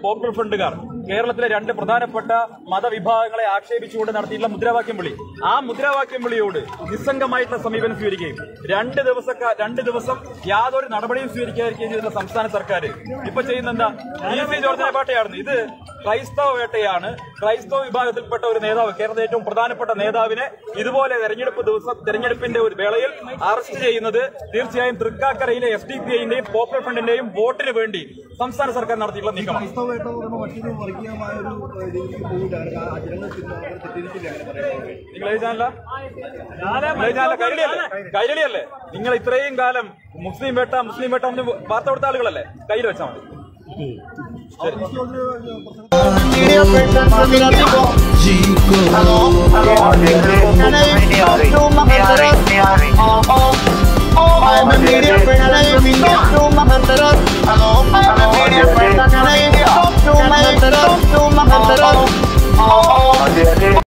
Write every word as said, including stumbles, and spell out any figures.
Popular ഫ്രണ്ടുകാർ കേരളത്തിലെ രണ്ട് പ്രധാനപ്പെട്ട മതവിഭാഗങ്ങളെ ആക്ഷേപിച്ചുകൊണ്ട് നടത്തിയിട്ടുള്ള മുദ്രാവാക്യം വിളി, ആ മുദ്രാവാക്യം വിളിയോട് നിസ്സംഗമായിട്ടുള്ള സമീപനം സ്വീകരിക്കുകയും രണ്ട് ദിവസ രണ്ട് ദിവസം യാതൊരു നടപടിയും സ്വീകരിക്കാതിരിക്കുകയും ചെയ്തിട്ടുള്ള സംസ്ഥാന സർക്കാർ ഇപ്പൊ ചെയ്യുന്ന എന്താ? ഇ സി ജോർജിനെ വേട്ടയാടുന്നു. ഇത് ക്രൈസ്തവ വേട്ടയാണ്. ക്രൈസ്തവ വിഭാഗത്തിൽപ്പെട്ട ഒരു നേതാവ്, കേരളത്തിലെ ഏറ്റവും പ്രധാനപ്പെട്ട നേതാവിനെ ഇതുപോലെ തെരഞ്ഞെടുപ്പ് ദിവസം തെരഞ്ഞെടുപ്പിന്റെ ഒരു വേളയിൽ അറസ്റ്റ് ചെയ്യുന്നത് തീർച്ചയായും തൃക്കാക്കരയിലെ എസ് ഡി പി ഐന്റെയും പോപ്പുലർ ഫ്രണ്ടിന്റെയും വോട്ടിന് വേണ്ടി സംസ്ഥാന സർക്കാർ നടത്തിയിട്ടുള്ള നീക്കമാണ്. നിങ്ങൾ ഈ ചാനല കൈരളിയല്ലേ കൈരളിയല്ലേ നിങ്ങൾ ഇത്രയും കാലം മുസ്ലിം വേട്ട മുസ്ലിം വേട്ട ഒന്ന് വാർത്ത കൊടുത്ത ആളുകളല്ലേ? കയ്യിൽ വെച്ചാൽ മതി. I'm a media friend, I'm a